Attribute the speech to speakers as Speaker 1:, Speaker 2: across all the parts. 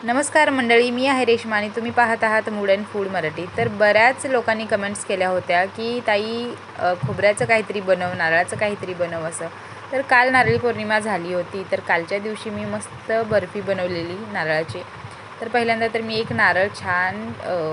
Speaker 1: नमस्कार मंडळी, मी आहे रेश्मा आणि तुम्ही पाहत आहात मूड अँड फूड मराठी। तर बऱ्याच लोकांनी कमेंट्स केल्या होत्या की ताई खोबऱ्याचं काहीतरी बनव, नारळाचं काहीतरी बनव असं। तर काल नारळी पौर्णिमा झाली होती, तर कालच्या दिवशी मी मस्त बर्फी बनवलेली नारळाची। तर पहिल्यांदा तर मी एक नारळ छान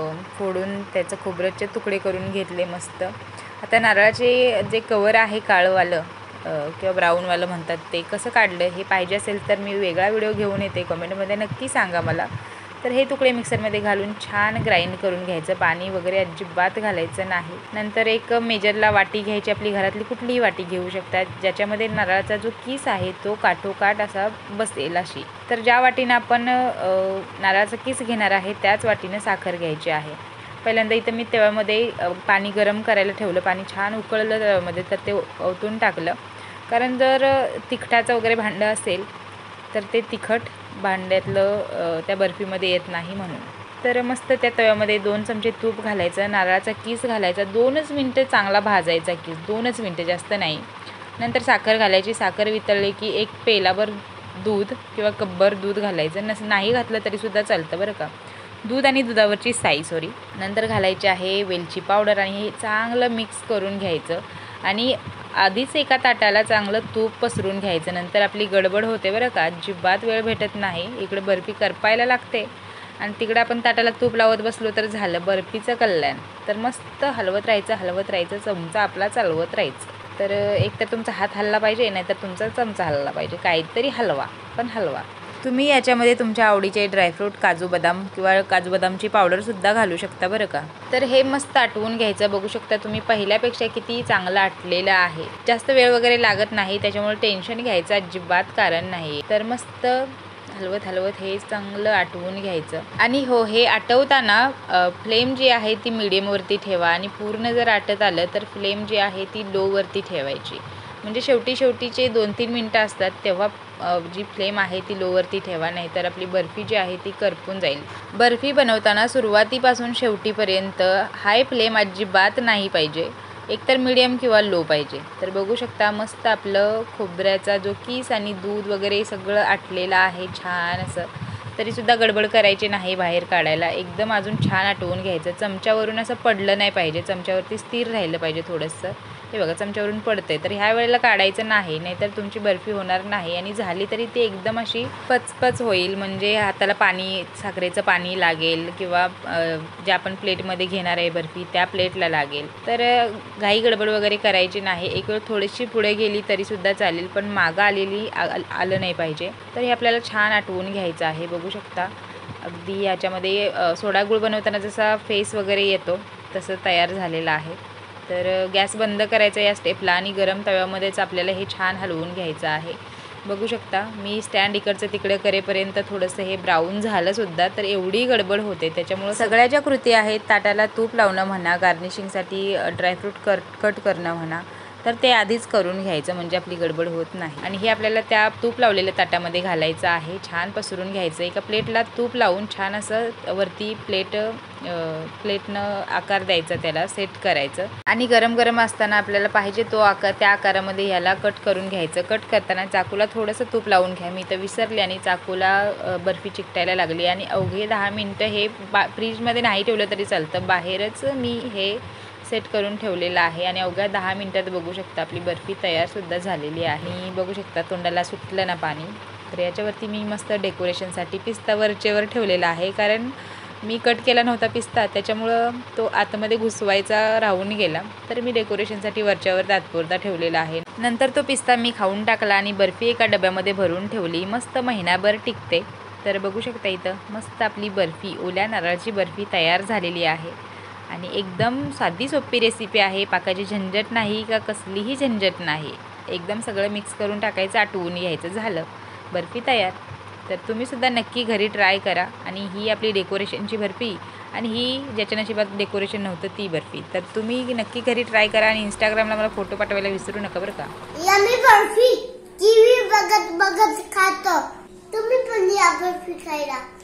Speaker 1: फोडून त्याचं खोबऱ्याचे तुकडे करून घेतले मस्त। आता नारळाचे जे कवर आहे काळंवालं किंवा ब्राऊनवालं म्हणतात ते कसं काढलं हे पाहिजे असेल तर मी वेगळा व्हिडिओ घेऊन येते, कमेंटमध्ये नक्की सांगा मला। तर हे तुकडे मिक्सरमध्ये घालून छान ग्राइंड करून घ्यायचं, पाणी वगैरे अजिबात घालायचं नाही। नंतर एक मेजरला वाटी घ्यायची, आपली घरातली कुठलीही वाटी घेऊ शकतात, ज्याच्यामध्ये नारळाचा जो किस आहे तो काठोकाठ असा बसेल अशी। तर ज्या वाटीनं आपण नारळाचा किस घेणार आहे त्याच वाटीनं साखर घ्यायची आहे। पहिल्यांदा इथं मी तव्यामध्ये पाणी गरम करायला ठेवलं, पाणी छान उकळलं तव्यामध्ये तर ते ओतून टाकलं, कारण जर तिखटाचं वगैरे भांडं असेल तर ते तिखट भांड्यातलं त्या बर्फीमध्ये येत नाही म्हणून। तर मस्त त्या तव्यामध्ये 2 चमचे तूप घालायचं, नारळाचा किस घालायचा, 2च मिनटं चांगला भाजायचा किस, 2च मिनटं जास्त नाही। नंतर साखर घालायची, साखर वितळली की एक पेलाभर दूध किंवा कपभर दूध घालायचं, नाही घातलं तरीसुद्धा चालतं बरं का, दूध आणि दुधावरची साई सॉरी। नंतर घालायची आहे वेलची पावडर आणि हे चांगलं मिक्स करून घ्यायचं आणि आधीच एका ताटाला चांगलं तूप पसरून घ्यायचं। नंतर आपली गडबड होते बरं का, अजिबात वेळ भेटत नाही, इकडे बर्फी करपायला लागते आणि तिकडे आपण ताटाला तूप लावत बसलो तर झालं बर्फीचं कल्याण। तर मस्त हलवत राहायचं, चमचा आपला चालवत राहायचं। तर एक तर तुमचा हात हलला पाहिजे, नाहीतर तुमचा चमचा हलला पाहिजे, काहीतरी हलवा पण हलवा। तुम्ही याच्यामध्ये तुमच्या आवडीचे ड्रायफ्रूट, काजू बदाम किंवा काजू बदामची पावडरसुद्धा घालू शकता बरं का। तर हे मस्त आटवून घ्यायचं, बघू शकता तुम्ही पहिल्यापेक्षा किती चांगलं आटलेलं आहे, जास्त वेळ वगैरे लागत नाही, त्याच्यामुळे टेन्शन घ्यायचं अजिबात कारण नाही। तर मस्त हलवत हे चांगलं आटवून घ्यायचं। आणि हो, हे आटवताना फ्लेम जी आहे ती मीडियमवरती ठेवा आणि पूर्ण जर आटत आलं तर फ्लेम जी आहे ती लोवरती ठेवायची, म्हणजे शेवटीचे 2-3 मिनटं असतात तेव्हा जी फ्लेम आहे ती लोवरती ठेवा, नाहीतर आपली बर्फी जी आहे ती करपून जाईल। बर्फी बनवताना सुरुवातीपासून शेवटीपर्यंत हाय फ्लेम अजिबात नाही पाहिजे, एकतर मीडियम किंवा लो पाहिजे। तर बघू शकता मस्त आपलं खोबऱ्याचा जो किस आणि दूध वगैरे सगळं आटलेलं आहे छान असं, तरीसुद्धा गडबड करायची नाही बाहेर काढायला, एकदम अजून छान आटवून घ्यायचं। चमच्यावरून असं पडलं नाही पाहिजे, चमच्यावरती स्थिर राहिलं पाहिजे थोडंसं। हे बघा चमच्यावरून पडते, तर ह्या वेळेला काढायचं नाही, नाहीतर तुमची बर्फी होणार नाही आणि झाली तरी ती एकदम अशी पचपच होईल, म्हणजे हाताला पाणी, साखरेचं पाणी लागेल किंवा जे आपण प्लेटमध्ये घेणार आहे बर्फी त्या प्लेटला लागेल। तर घाई गडबड वगैरे करायची नाही, एक वेळ थोडीशी पुढे गेली तरीसुद्धा चालेल, पण मागं आलं नाही पाहिजे। तर हे आपल्याला छान आटवून घ्यायचं आहे, बघू शकता अगदी याच्यामध्ये सोडा गुळ बनवताना जसा फेस वगैरे येतो तसं तयार झालेलं आहे। तर गॅस बंद करायचा या स्टेपला आणि गरम तव्यामध्येच आपल्याला हे छान हलवून घ्यायचं आहे। बघू शकता मी स्टँड इकडचं तिकडे करेपर्यंत थोडंसं हे ब्राऊन झालंसुद्धा, तर एवढी गडबड होते त्याच्यामुळं सगळ्या ज्या कृती आहेत, ताटाला तूप लावणं म्हणा, गार्निशिंगसाठी ड्रायफ्रूट कट करणं म्हणा, तर ते आधीच करून घ्यायचं, म्हणजे आपली गडबड होत नाही। आणि हे आपल्याला त्या तूप लावलेल्या ताटामध्ये घालायचं आहे, छान पसरून घ्यायचं, एका प्लेटला तूप लावून छान असं वरती प्लेटनं आकार द्यायचा, त्याला सेट करायचं आणि गरम असताना आपल्याला पाहिजे तो आकार, त्या आकारामध्ये ह्याला कट करून घ्यायचं। कट करताना चाकूला थोडंसं तूप लावून घ्या, मी तर विसरले आणि चाकूला बर्फी चिकटायला लागली आणि अवघे 10 मिनटं हे फ्रीजमध्ये नाही ठेवलं तरी चालतं, बाहेरच मी हे सेट करून ठेवलेलं आहे आणि अवघ्या 10 मिनटात बघू शकता आपली बर्फी तयारसुद्धा झालेली आहे। आणि बघू शकता तोंडाला सुटलं ना पाणी। तर याच्यावरती मी मस्त डेकोरेशनसाठी पिस्ता वरचेवर ठेवलेला आहे, कारण मी कट केला नव्हता पिस्ता, त्याच्यामुळं तो आतमध्ये घुसवायचा राहून गेला, तर मी डेकोरेशनसाठी वरच्यावर तात्पुरता ठेवलेला आहे। नंतर तो पिस्ता मी खाऊन टाकला आणि बर्फी एका डब्यामध्ये भरून ठेवली, मस्त महिनाभर टिकते। तर बघू शकता इथं मस्त आपली बर्फी, ओल्या नारळाची बर्फी तयार झालेली आहे आणि एकदम साधी सोपी रेसिपी आहे, पाकाची झंझट नाही का कसलीही झंझट नाही, एकदम सगळं मिक्स करून टाकायचं, आटवून घ्यायचं, झालं बर्फी तयार। तर तुम्हीसुद्धा नक्की घरी ट्राय करा। आणि ही आपली डेकोरेशनची बर्फी आणि ही ज्याच्या नशिबात डेकोरेशन नव्हतं ती बर्फी, तर तुम्ही नक्की घरी ट्राय करा आणि इंस्टाग्रामला मला फोटो पाठवायला विसरू नका बरं का।
Speaker 2: यम्मी बर्फी टीव्ही बघत खातो, तुम्ही पण या बर्फी खायला।